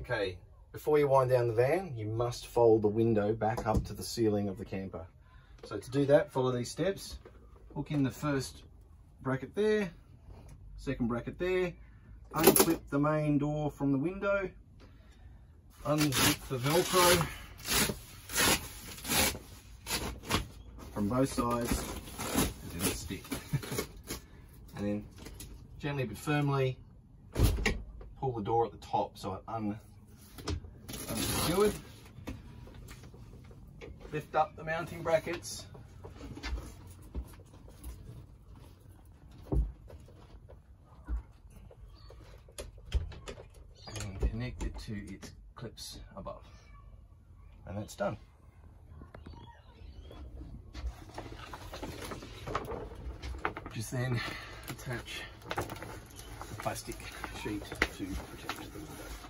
Okay, before you wind down the van, you must fold the window back up to the ceiling of the camper. So to do that, follow these steps. Hook in the first bracket there, second bracket there, unclip the main door from the window, unzip the Velcro from both sides, it didn't stick. And then gently but firmly pull the door at the top so it unsecured. Lift up the mounting brackets. And connect it to its clips above. And that's done. Just then attach the plastic sheet to protect the window.